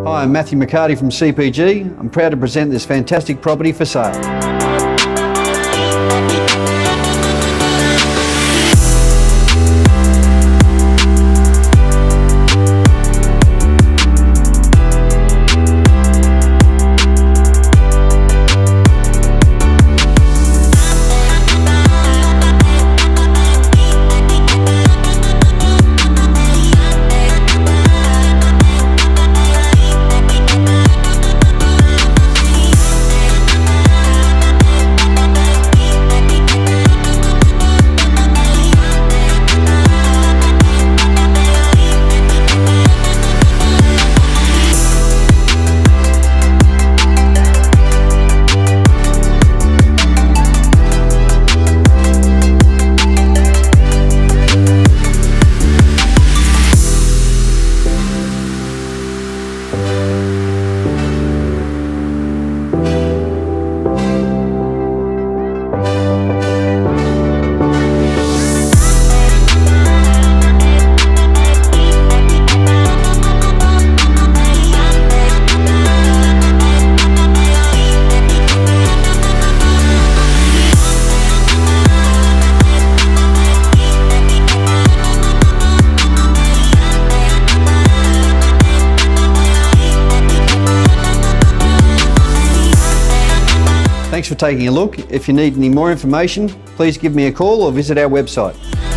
Hi, I'm Matthew McCarty from CPG. I'm proud to present this fantastic property for sale. Thanks for taking a look. If you need any more information, please give me a call or visit our website.